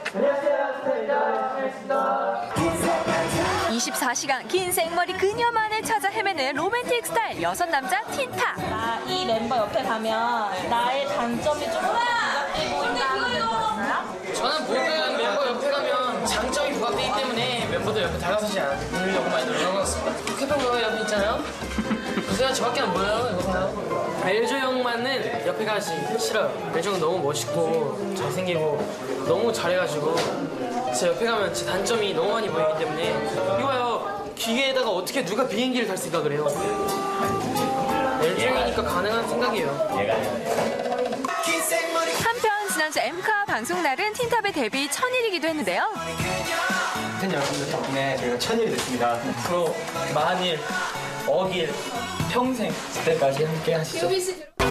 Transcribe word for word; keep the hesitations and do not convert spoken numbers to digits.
이십사 시간 긴 생머리 그녀만을 찾아 헤매는 로맨틱 스타일 여섯 남자 틴타. 나 이 멤버 옆에 가면 나의 단점이 좀 부각돼 보인다는 멤버 있어요? 저는 모든 멤버 옆에 가면 장점이 부각되기 때문에 멤버들 옆에 다가서지 않으려고 많이 노력하고 있습니다. 캐평 옆에 있잖아요. 요새가 저밖에 안 보여요. 이거 봐요. 멜조 형만은 옆에 가기 싫어요. 멜조 형 너무 멋있고 잘생기고 너무 잘해가지고 제 옆에 가면 제 단점이 너무 많이 보이기 때문에 이거 봐요. 기계에다가 어떻게 누가 비행기를 탈 생각을 해요. 멜조 형이니까 가능한 생각이에요. 한편 지난주 엠카 방송 날은 틴탑의 데뷔 천일이기도 했는데요. 팬 여러분들 덕분에 저희가 천일이 됐습니다. 앞으로 만일, 억일, 평생 그때까지 함께 하시죠.